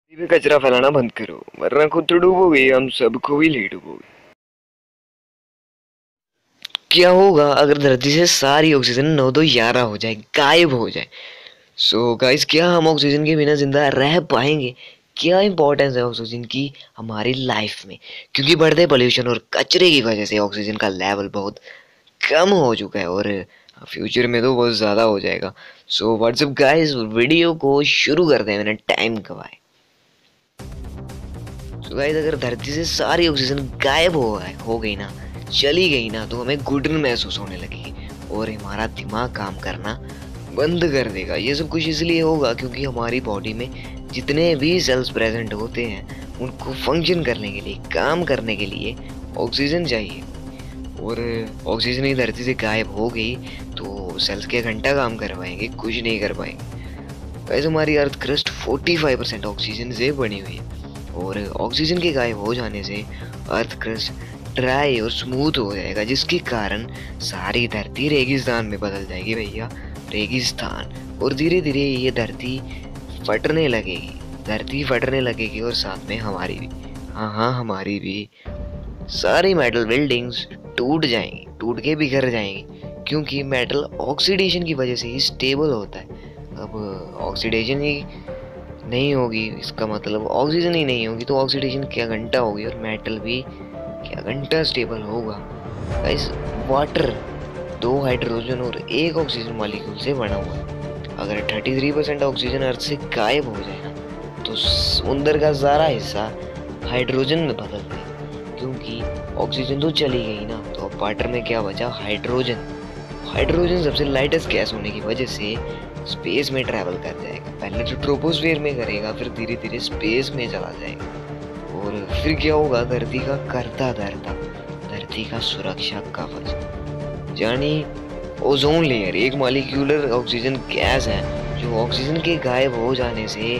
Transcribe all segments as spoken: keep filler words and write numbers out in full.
भी कचरा फैलाना बंद करो वरना खुद तो डूबोगे, हम सबको भी ले डूबोगे। क्या होगा अगर धरती से सारी ऑक्सीजन नौ दो ग्यारह हो जाए, गायब हो जाए? सो so गाइस, क्या हम ऑक्सीजन के बिना जिंदा रह पाएंगे? क्या इंपॉर्टेंस है ऑक्सीजन की हमारी लाइफ में? क्योंकि बढ़ते पोल्यूशन और कचरे की वजह से ऑक्सीजन का लेवल बहुत कम हो चुका है और फ्यूचर में तो बहुत ज़्यादा हो जाएगा। सो व्हाट्सअप गाइस, वीडियो को शुरू करते हैं, मैंने टाइम गवाए। सो गाइस, अगर धरती से सारी ऑक्सीजन गायब हो गई हो गई ना, चली गई ना, तो हमें घुटन महसूस होने लगेगी और हमारा दिमाग काम करना बंद कर देगा। ये सब कुछ इसलिए होगा क्योंकि हमारी बॉडी में जितने भी सेल्स प्रेजेंट होते हैं उनको फंक्शन करने के लिए, काम करने के लिए ऑक्सीजन चाहिए। और ऑक्सीजन ही धरती से गायब हो गई तो सेल्स क्या घंटा काम कर पाएंगे? कुछ नहीं कर पाएंगे। वैसे हमारी अर्थ क्रस्ट पैंतालीस परसेंट ऑक्सीजन से बनी हुई है और ऑक्सीजन के गायब हो जाने से अर्थ क्रस्ट ड्राई और स्मूथ हो जाएगा, जिसके कारण सारी धरती रेगिस्तान में बदल जाएगी भैया, रेगिस्तान। और धीरे धीरे ये धरती फटने लगेगी, धरती फटने लगेगी और साथ में हमारी भी, हाँ हाँ हमारी भी सारी मेटल बिल्डिंग्स टूट जाएंगी, टूट के बिखर जाएंगी, क्योंकि मेटल ऑक्सीडेशन की वजह से ही स्टेबल होता है। अब ऑक्सीडेशन ही नहीं होगी, इसका मतलब ऑक्सीजन ही नहीं होगी, तो ऑक्सीडेशन क्या घंटा होगी और मेटल भी क्या घंटा स्टेबल होगा। गाइस, वाटर दो हाइड्रोजन और एक ऑक्सीजन मॉलिक्यूल से बना हुआ है। अगर तैंतीस परसेंट ऑक्सीजन अर्थ से गायब हो जाए ना, तो समुद्र का सारा हिस्सा हाइड्रोजन में बदल गया, क्योंकि ऑक्सीजन तो चली गई ना, तो अब वाटर में क्या बचा? हाइड्रोजन। हाइड्रोजन सबसे लाइटेस्ट गैस होने की वजह से स्पेस में ट्रैवल कर जाएगा। पहले तो ट्रोपोस्फीयर में करेगा, फिर धीरे धीरे स्पेस में चला जाएगा और फिर क्या होगा? धरती का करता धरता, धरती का सुरक्षा कवच यानी ओजोन लेयर, एक मॉलिक्यूलर ऑक्सीजन गैस है जो ऑक्सीजन के गायब हो जाने से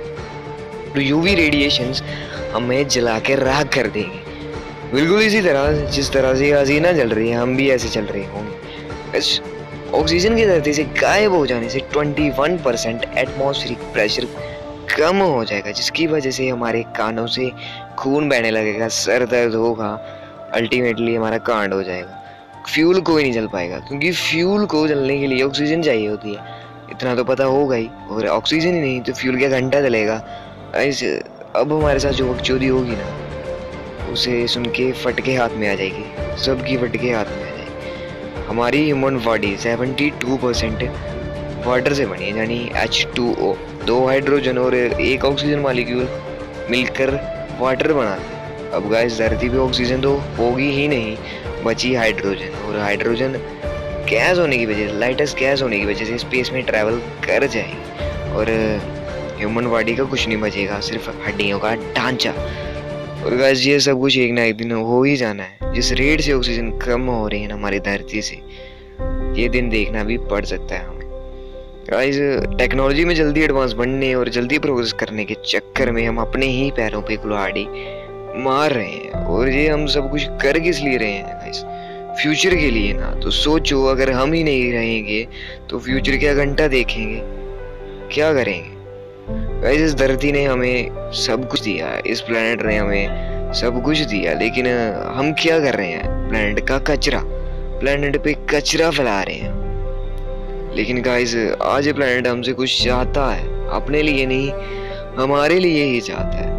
यूवी रेडिएशंस हमें जला के राख कर देंगे। बिल्कुल इसी तरह जिस तरह से हसीना जल रही है, हम भी ऐसे चल रहे होंगे। ऑक्सीजन की धरती से गायब हो जाने से इक्कीस परसेंट एटमॉस्फेरिक प्रेशर कम हो जाएगा, जिसकी वजह से हमारे कानों से खून बहने लगेगा, सर दर्द होगा, अल्टीमेटली हमारा कांड हो जाएगा। फ्यूल कोई नहीं जल पाएगा, क्योंकि फ्यूल को जलने के लिए ऑक्सीजन चाहिए होती है, इतना तो पता होगा ही। और ऑक्सीजन ही नहीं तो फ्यूल क्या घंटा जलेगा? ऐसे अब हमारे साथ जो बकचोदी होगी ना, उसे सुन के फटके हाथ में आ जाएगी, सबकी फटके हाथ में आ जाएगी। हमारी ह्यूमन बॉडी बहत्तर परसेंट वाटर से बनी है, यानी एच टू ओ, दो हाइड्रोजन और एक ऑक्सीजन मॉलिक्यूल मिलकर वाटर बनाते हैं। अब गाइस, धरती पे ऑक्सीजन तो होगी ही नहीं, बची हाइड्रोजन, और हाइड्रोजन गैस होने की वजह से, लाइटेस्ट गैस होने की वजह से स्पेस में ट्रैवल कर जाएगी और ह्यूमन बॉडी का कुछ नहीं बचेगा, सिर्फ हड्डियों का ढांचा। और गाइस, ये सब कुछ एक ना एक दिन हो ही जाना है। जिस रेट से ऑक्सीजन कम हो रही है ना हमारी धरती से, ये दिन देखना भी पड़ सकता है हमें। गाइस, टेक्नोलॉजी में जल्दी एडवांस बनने और जल्दी प्रोग्रेस करने के चक्कर में हम अपने ही पैरों पे कुल्हाड़ी मार रहे हैं। और ये हम सब कुछ कर किस लिए रहे हैं गाइस? फ्यूचर के लिए ना। तो सोचो, अगर हम ही नहीं रहेंगे तो फ्यूचर क्या घंटा देखेंगे, क्या करेंगे? गाइस, इस धरती ने हमें सब कुछ दिया, इस प्लेनेट ने हमें सब कुछ दिया, लेकिन हम क्या कर रहे हैं? प्लेनेट का कचरा, प्लेनेट पे कचरा फैला रहे हैं। लेकिन गाइस, आज ये प्लेनेट हमसे कुछ चाहता है, अपने लिए नहीं, हमारे लिए ही चाहता है।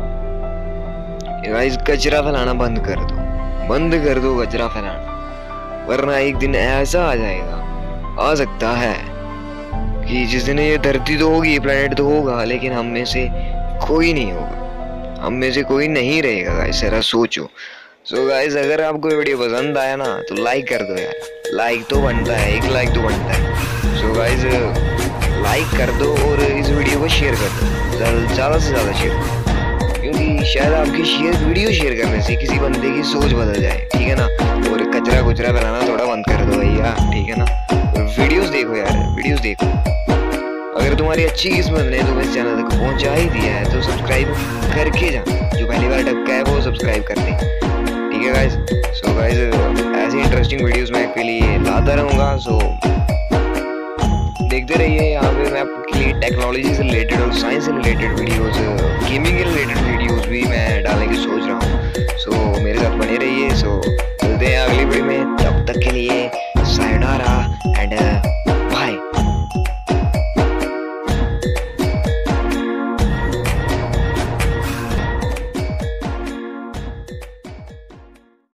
गाइस, कचरा फैलाना बंद कर दो, बंद कर दो कचरा फैलाना, वरना एक दिन ऐसा आ जाएगा, आ सकता है कि जिस दिन ये धरती तो होगी, प्लेनेट तो होगा, लेकिन हम में से कोई नहीं होगा, हम में से कोई नहीं रहेगा। गाइस, जरा सोचो। सो गाइस, अगर आपको वीडियो पसंद आया ना तो लाइक कर दो यार, लाइक तो बनता है, एक लाइक तो बनता है। सो गाइस, लाइक कर दो और इस वीडियो को शेयर कर दो, ज़्यादा से ज़्यादा शेयर करो, क्योंकि शायद आपकी शेयर वीडियो शेयर करने से किसी बंदे की सोच बदल जाए, ठीक है ना। और कचरा कुचरा फैलाना थोड़ा बंद कर दो भैया, ठीक है ना। वीडियोस देखो यार, वीडियोस देखो। अगर तुम्हारी अच्छी किस्मत ने तुम्हें इस चैनल तक पहुंचा ही दिया है तो सब्सक्राइब करके जाना, जो पहली बार टपका है वो सब्सक्राइब कर दे, ठीक है गाइस। सो गाइस, ऐसी इंटरेस्टिंग वीडियोस मैं आपके लिए लाता रहूँगा, सो देखते रहिए। यहाँ पे मैं आपके लिए टेक्नोलॉजी से रिलेटेड और साइंस से रिलेटेड वीडियोस, गेमिंग